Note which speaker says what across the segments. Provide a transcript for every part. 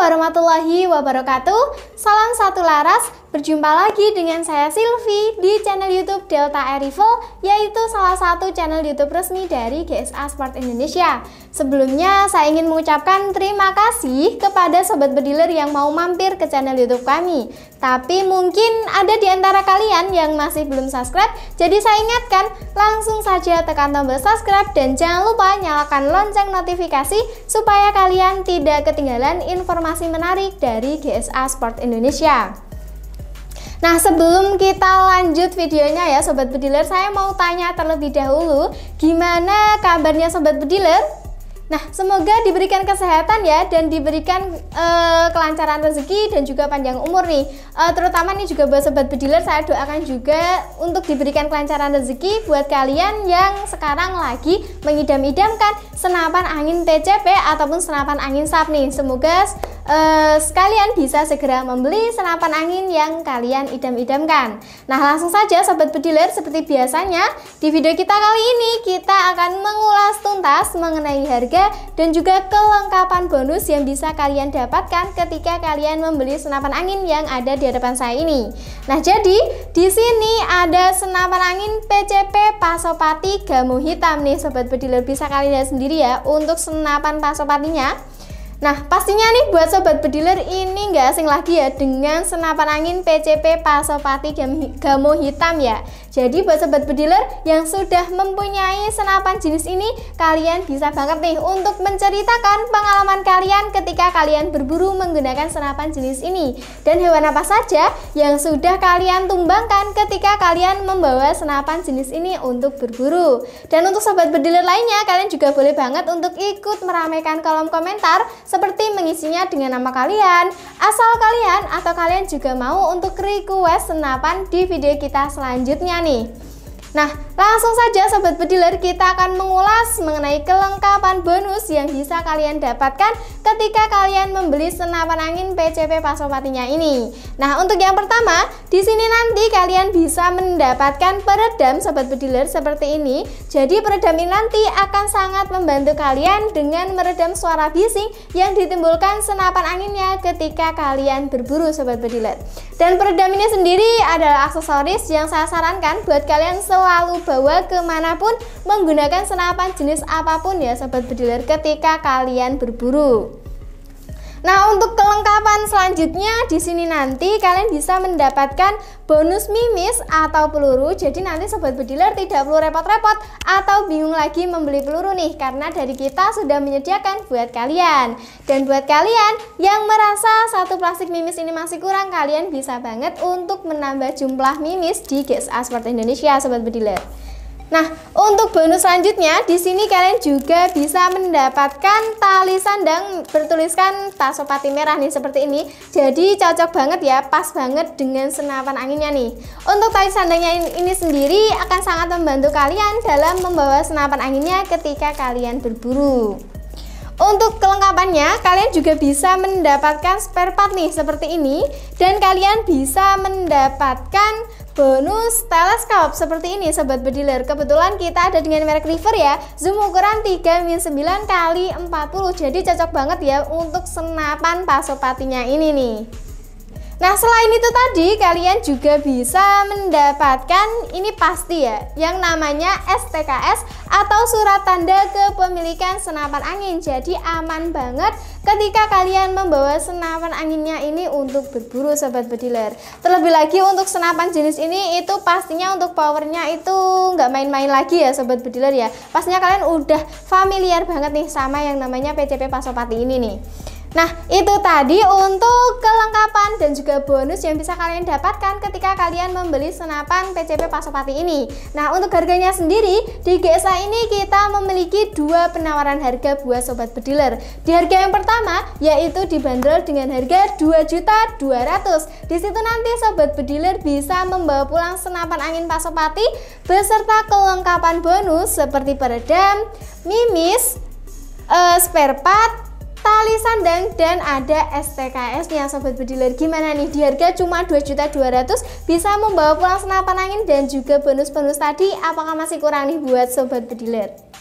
Speaker 1: warahmatullahi wabarakatuh. Salam satu laras. Berjumpa lagi dengan saya Silvi di channel YouTube Delta Air Evo, yaitu salah satu channel YouTube resmi dari GSA Sport Indonesia. Sebelumnya saya ingin mengucapkan terima kasih kepada sobat bediler yang mau mampir ke channel YouTube kami. Tapi mungkin ada di antara kalian yang masih belum subscribe, jadi saya ingatkan langsung saja tekan tombol subscribe dan jangan lupa nyalakan lonceng notifikasi supaya kalian tidak ketinggalan informasi menarik dari GSA Sport Indonesia. Nah, sebelum kita lanjut videonya ya sobat bediler, saya mau tanya terlebih dahulu, gimana kabarnya sobat bediler? Nah, semoga diberikan kesehatan ya dan diberikan kelancaran rezeki dan juga panjang umur nih. Terutama nih juga buat sobat bediler, saya doakan juga untuk diberikan kelancaran rezeki buat kalian yang sekarang lagi mengidam-idamkan senapan angin PCP ataupun senapan angin SAP nih. Semoga sekalian bisa segera membeli senapan angin yang kalian idam-idamkan. Nah, langsung saja sobat bediler, seperti biasanya di video kita kali ini kita akan mengulas tuntas mengenai harga dan juga kelengkapan bonus yang bisa kalian dapatkan ketika kalian membeli senapan angin yang ada di hadapan saya ini. Nah, jadi di sini ada senapan angin PCP Pasopati Gamo hitam nih sobat bediler, bisa kalian lihat sendiri ya untuk senapan Pasopatinya. Nah, pastinya nih buat sobat bediler ini nggak asing lagi ya dengan senapan angin PCP Pasopati Gamo hitam ya. Jadi buat sobat bediler yang sudah mempunyai senapan jenis ini, kalian bisa banget nih untuk menceritakan pengalaman kalian ketika kalian berburu menggunakan senapan jenis ini. Dan hewan apa saja yang sudah kalian tumbangkan ketika kalian membawa senapan jenis ini untuk berburu. Dan untuk sobat bediler lainnya, kalian juga boleh banget untuk ikut meramaikan kolom komentar seperti mengisinya dengan nama kalian, asal kalian, atau kalian juga mau untuk request senapan di video kita selanjutnya nih. Nah, langsung saja sobat bediler, kita akan mengulas mengenai kelengkapan bonus yang bisa kalian dapatkan ketika kalian membeli senapan angin PCP Pasopatinya ini. Nah, untuk yang pertama, di sini nanti kalian bisa mendapatkan peredam sobat bediler seperti ini. Jadi peredam ini nanti akan sangat membantu kalian dengan meredam suara bising yang ditimbulkan senapan anginnya ketika kalian berburu sobat bediler. Dan peredam ini sendiri adalah aksesoris yang saya sarankan buat kalian selalu bawa kemanapun menggunakan senapan jenis apapun ya sobat bediler ketika kalian berburu. Nah, untuk kelengkapan selanjutnya di sini nanti kalian bisa mendapatkan bonus mimis atau peluru. Jadi nanti sobat bediler tidak perlu repot-repot atau bingung lagi membeli peluru nih, karena dari kita sudah menyediakan buat kalian. Dan buat kalian yang merasa satu plastik mimis ini masih kurang, kalian bisa banget untuk menambah jumlah mimis di GSA Sport Indonesia sobat bediler. Nah, untuk bonus selanjutnya di sini kalian juga bisa mendapatkan tali sandang bertuliskan Pasopati merah nih seperti ini. Jadi cocok banget ya, pas banget dengan senapan anginnya nih. Untuk tali sandangnya ini sendiri akan sangat membantu kalian dalam membawa senapan anginnya ketika kalian berburu. Untuk kelengkapannya, kalian juga bisa mendapatkan spare part nih seperti ini, dan kalian bisa mendapatkan bonus teleskop seperti ini sobat bediler. Kebetulan kita ada dengan merek River ya, zoom ukuran 3-9x40, jadi cocok banget ya untuk senapan Pasopatinya ini nih. Nah, selain itu tadi kalian juga bisa mendapatkan ini pasti ya, yang namanya STKS atau surat tanda kepemilikan senapan angin. Jadi aman banget ketika kalian membawa senapan anginnya ini untuk berburu sobat bediler. Terlebih lagi untuk senapan jenis ini itu pastinya untuk powernya itu nggak main-main lagi ya sobat bediler ya. Pastinya kalian udah familiar banget nih sama yang namanya PCP Pasopati ini nih. Nah, itu tadi untuk kelengkapan dan juga bonus yang bisa kalian dapatkan ketika kalian membeli senapan PCP Pasopati ini. Nah, untuk harganya sendiri di GSA ini kita memiliki dua penawaran harga buat sobat bediler. Di harga yang pertama yaitu dibanderol dengan harga 2.200.000. Di situ nanti sobat bediler bisa membawa pulang senapan angin Pasopati beserta kelengkapan bonus seperti peredam, mimis, spare part, tali sandang, dan ada STKS-nya sobat bediler. Gimana nih, di harga cuma 2.200.000 bisa membawa pulang senapan angin dan juga bonus-bonus tadi, apakah masih kurang nih buat sobat bediler?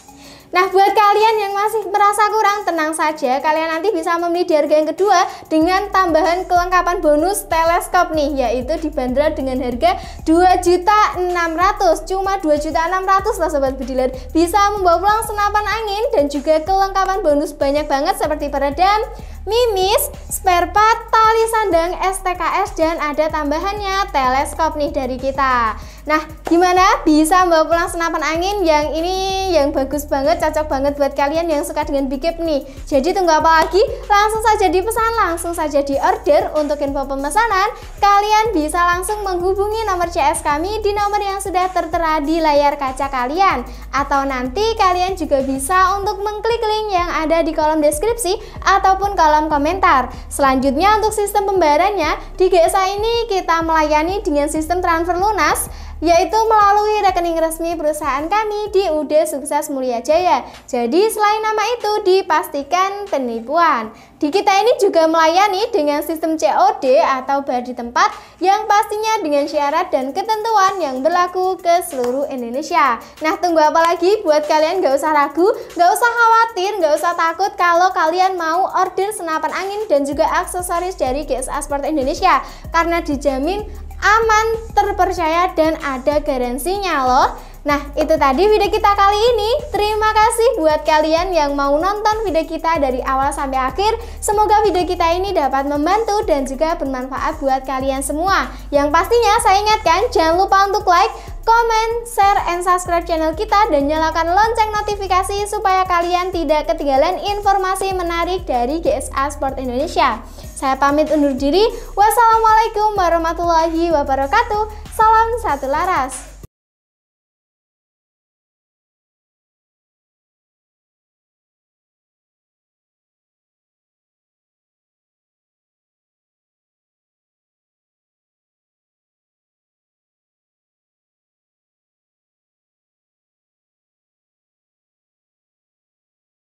Speaker 1: Nah, buat kalian yang masih merasa kurang, tenang saja, kalian nanti bisa membeli di harga yang kedua dengan tambahan kelengkapan bonus teleskop nih, yaitu dibanderol dengan harga 2.600.000, cuma 2.600.000 lah sobat bediler. Bisa membawa pulang senapan angin dan juga kelengkapan bonus banyak banget seperti peredam, mimis, spare part, tali sandang, STKS, dan ada tambahannya teleskop nih dari kita. Nah, gimana? Bisa membawa pulang senapan angin yang ini yang bagus banget, cocok banget buat kalian yang suka dengan big cap nih. Jadi tunggu apa lagi? Langsung saja dipesan, langsung saja di order. Untuk info pemesanan, kalian bisa langsung menghubungi nomor CS kami di nomor yang sudah tertera di layar kaca kalian. Atau nanti kalian juga bisa untuk mengklik link yang ada di kolom deskripsi ataupun kolom komentar. Selanjutnya untuk sistem pembayarannya, di GSA ini kita melayani dengan sistem transfer lunas, yaitu melalui rekening resmi perusahaan kami di UD Sukses Mulia Jaya. Jadi selain nama itu dipastikan penipuan. Di kita ini juga melayani dengan sistem COD atau bayar di tempat yang pastinya dengan syarat dan ketentuan yang berlaku ke seluruh Indonesia. Nah, tunggu apa lagi? Buat kalian gak usah ragu, gak usah khawatir, gak usah takut kalau kalian mau order senapan angin dan juga aksesoris dari GSA Sport Indonesia, karena dijamin aman, terpercaya, dan ada garansinya loh. Nah, itu tadi video kita kali ini. Terima kasih buat kalian yang mau nonton video kita dari awal sampai akhir. Semoga video kita ini dapat membantu dan juga bermanfaat buat kalian semua. Yang pastinya saya ingatkan, jangan lupa untuk like, comment, share, and subscribe channel kita dan nyalakan lonceng notifikasi supaya kalian tidak ketinggalan informasi menarik dari GSA Sport Indonesia. Saya pamit undur diri. Wassalamualaikum warahmatullahi wabarakatuh. Salam satu laras.